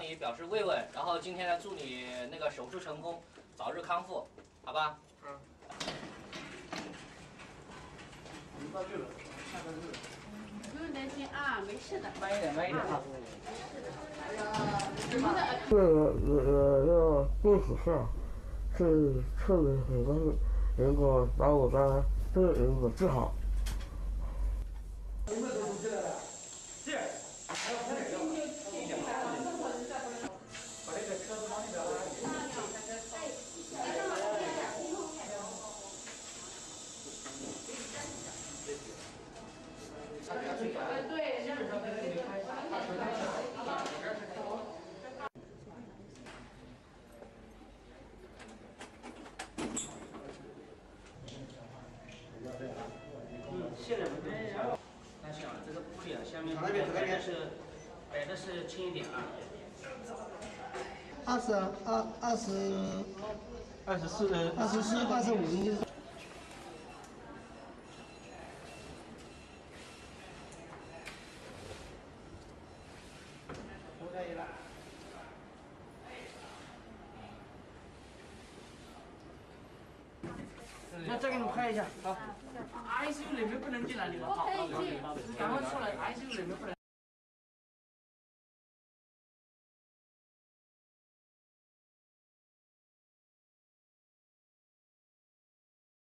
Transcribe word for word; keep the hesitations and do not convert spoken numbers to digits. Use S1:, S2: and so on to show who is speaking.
S1: 你表示慰问，然后今天呢，祝你那个手术成功，早日康复，好吧？嗯。
S2: 到这了，下班日。
S3: 不用担心啊，没事的。
S1: 慢一点，慢一点啊。
S3: 哎呀，你们的。
S4: 这个呃要恭喜事，是特别很高兴能够把我的这个人给治好。
S1: 是。还要喝点药。把这个车子往里边拉一点。
S3: 呃，对，基本上那个离开。
S2: 嗯，现在不对。
S5: 那行，这个玻璃啊，下面摆的是摆的是轻一点啊。
S6: 二十二二十
S2: 二十四呃
S6: 二十四二十五应该是。
S2: 都可以了。
S5: 那再给你拍一下，好。I C U 里面不能进来，你们好，赶快出来，I C U 里面不能。